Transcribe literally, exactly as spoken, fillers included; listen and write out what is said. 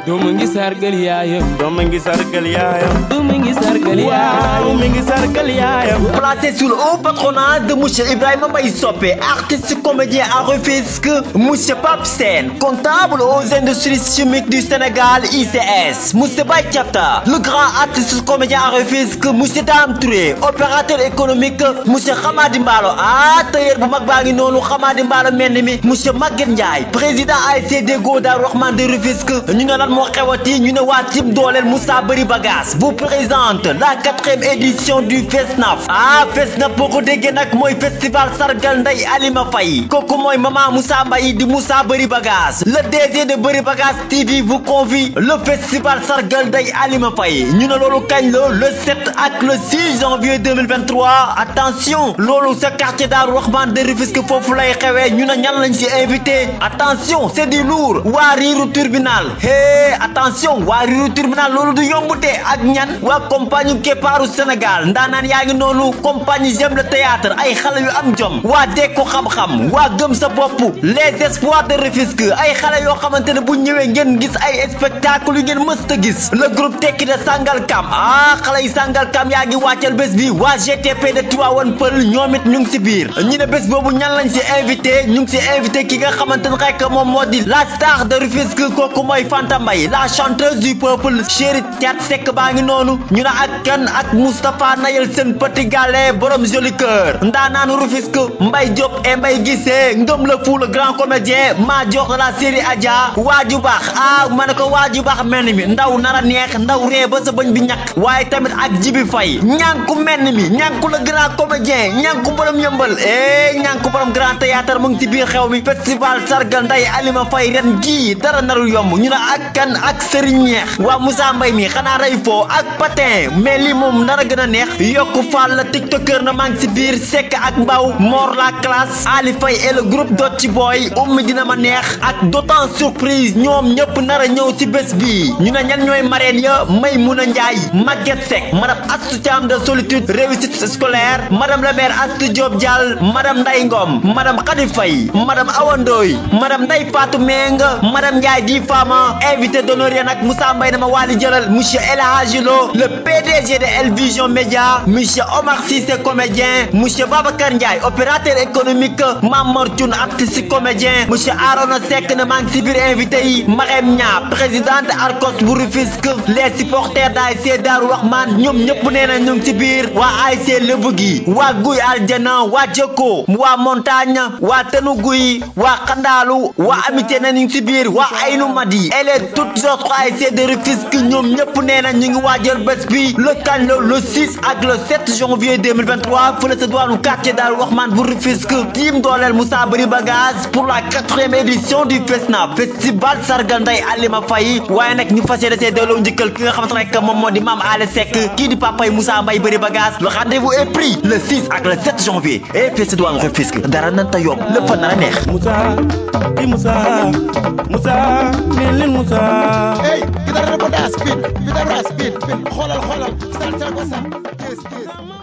doomu ngi sargal yaayam doomu ngi sargal yaayam doomu ngi sargal yaayam doomu ngi sargal yaayam. Placé sous le haut patronat de monsieur Ibrahima Mbaye Sopé, artiste comédien à Rufisque, monsieur Pape Sène, comptable aux industries chimiques du Sénégal I C S, monsieur Baye Thiata, le grand artiste comédien à Rufisque, monsieur Dame Touré, opérateur économique, monsieur Khamadi Mbalo, ah tailleur bu mag baa ngi noonu Khamadi Mbalo mel mi, monsieur Maguette Ndiaye, président A S C Deggo Darou Rahman de Rufisque. ñu ne lan moo xewati ñu ne waa Team Dooleel Moussa Bari Bagaas vous présente la quatrième édition du Fesnaf. ah Fesnaf boo ko déggee nag mooy festival sargal Ndeye Alima Faye kooku mooy maman Moussa Mbaye di Moussa Bari Bagaas. le D G de Bari Bagaas T V vous convie le festival sargal Ndeye Alima Faye ñu ne loolu kañ la le sept ak le six janvier deux mille vingt-trois. attention loolu sa quartier Darou Rahman de Rufisque foofu lay xewee ñu ne ñan lañ ci invité. attention c'est du lourd waa Riiru Tribunal. Hey, attention waa Riiru Tribunal loolu du yombute ak ñan waa compagnie Keppaaru Sénégal ndaanaan yaa ngi noonu compagnie J'aime le théâtre ay xale yu am jom waa Dekko xam-xam waa gëm sa bopp les espoirs de Rufisque ay xale yoo xamante ne bu ñëwee ngeen gis ay spectacle yu ngeen mës a gis le groupe tekki de Sangalkam ah xale yi Sangalkam yaa ngi wàccal bés bi waa G T P de Tivaouane Peulh ñoom it ñu ngi si biir ñu ne bés boobu ñan lañ si invité ñu ngi si invité ki nga xamante ne rek moom moo di la star de Rufisque kooku mooy Fanta Mbaye la chanteuse du peuple chérie Thiat Seck baa ngi noonu ñu ne ak kan ak Moustapha Nayel seen petit galet borom joli cœur ndaanaanu Rufisque Mbaye Diop et Mbaye Guissé Ngom le fou le grand comédien maa jox la série Adja waaju baax ah ma ne ko waaju baax mel mi ndaw nara neex ndaw ree ba sa bëñ bi ñàkk waaye tamit ak Jibi Faye ñànku mel mi ñànku le grand comédien ñànku borom yëmbal eh ñànku borom grand théâtre mu ngi ci biir xew mi festival sargal Ndeye Alima Faye ren gii dara narul yomb ñu ne ak kan ak Serigne Ñeex waa Moussa Mbaye mi xanaa rey foo ak patin mais lii moom nar a gën a neex yokku Fall la tiktoker na maa ngi si biir Seck ak Mbaw Mor la classe Ali Faye et le groupe Dotchi Boy ummi dina ma neex ak d'autant surprise ñoom ñëpp nar a ñëw si bés bi ñu ne ñan ñooy marraine ya Maymouna Ndiaye Maguette Seck madame Astou Thiam de Solitude réussite scolaire madame la maire Astou Diop Dial madame Nday Ngom madame Khady Faye madame Awa Ndoye madame Ndeye Fatou Meng madame Ndiaye di Fama invité d'honneur ya nag Moussa Mbaye dama waali jëlal monsieur El Hadji Lo le P D G de El Vision Média monsieur Omar Cissé comédien monsieur Babacar Ndiaye opérateur économique Mamor Thioune artiste comédien monsieur Arona Seck ne maa ngi si biir invité yi Marème Nia présidente Arcos bu Rufisque les supporters d'A S C Darou Rahman ñoom ñëpp nee na ñu ngi si biir waa A S C Lebu gi waa Guy Aljana waa Jokko waa Montagne waa Tenu Guy waa Xandaalu waa Amitié na ñu ngi si biir waa Aynu Madi et les toutes autres A S C de Rufisque ñoom ñëpp nee na ñu ngi waajal bés bi le kañ la le six ak le sept janvier deux mille vingt-trois fële sa diwaanu quartier Darou Rahman bu Rufisque Team Dooleel Moussa Bari Bagaas pour la quatrième édition du Fesnaf festival sargal Ndeye Alima Faye waaye nag ñu fas yéene see delloo njëkkal ki nga xamante ne rek moom moo di Mame Alé Seck kii di papay Moussa Mbaye Bari Bagaas le rendez-vous est pris le six ak le sept janvier et fii sa diwaanu Rufisque dara na ta yomb lépp nar a neex. Moussa di Moussa Moussa mel ni Moussa. Hey, kita ada bodas, pin, kita ras, pin, pin, xoolal xoolal, sal sal ko sal, kes kes.